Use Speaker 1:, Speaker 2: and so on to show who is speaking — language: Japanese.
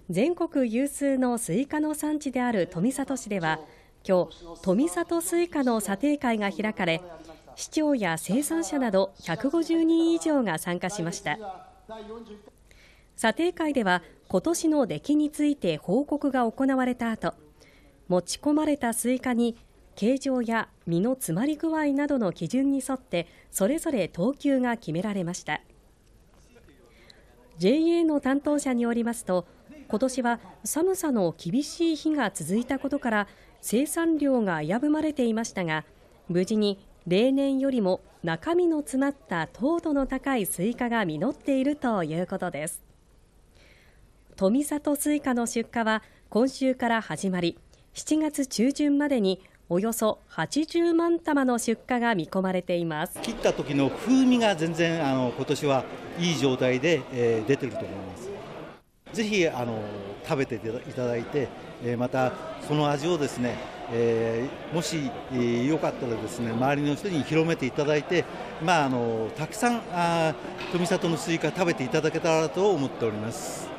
Speaker 1: 全国有数のスイカの産地である富里市では、今日富里スイカの査定会が開かれ、市長や生産者など150人以上が参加しました。査定会では今年の出来について報告が行われた後、持ち込まれたスイカに形状や実の詰まり具合などの基準に沿ってそれぞれ等級が決められました。 JA の担当者によりますと、今年は寒さの厳しい日が続いたことから生産量が危ぶまれていましたが、無事に例年よりも中身の詰まった糖度の高いスイカが実っているということです。富里スイカの出荷は今週から始まり、7月中旬までにおよそ80万玉の出荷が見込まれています。
Speaker 2: 切った時の風味が全然今年はいい状態で、出ていると思います。ぜひ食べていただいて、またその味をですね、もしよかったらですね、周りの人に広めていただいて、たくさん富里のスイカ食べていただけたらと思っております。